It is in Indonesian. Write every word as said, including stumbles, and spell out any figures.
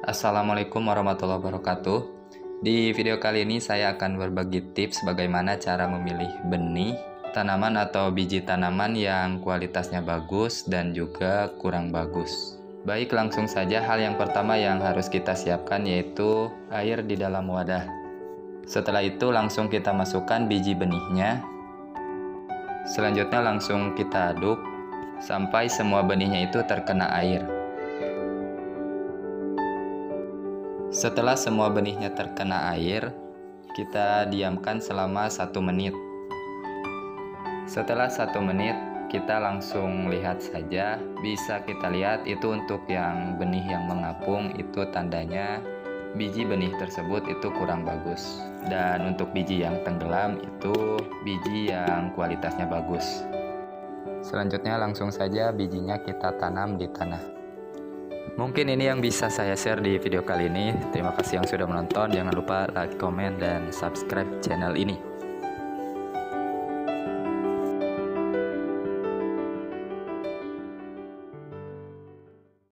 Assalamualaikum warahmatullahi wabarakatuh. Di video kali ini saya akan berbagi tips bagaimana cara memilih benih tanaman atau biji tanaman yang kualitasnya bagus dan juga kurang bagus. Baik, langsung saja. Hal yang pertama yang harus kita siapkan yaitu air di dalam wadah. Setelah itu langsung kita masukkan biji benihnya. Selanjutnya langsung kita aduk sampai semua benihnya itu terkena air. Setelah semua benihnya terkena air, kita diamkan selama satu menit. Setelah satu menit, kita langsung lihat saja. Bisa kita lihat itu untuk yang benih yang mengapung, itu tandanya biji benih tersebut itu kurang bagus. Dan untuk biji yang tenggelam itu biji yang kualitasnya bagus. Selanjutnya langsung saja bijinya kita tanam di tanah. Mungkin ini yang bisa saya share di video kali ini. Terima kasih yang sudah menonton. Jangan lupa like, komen, dan subscribe channel ini.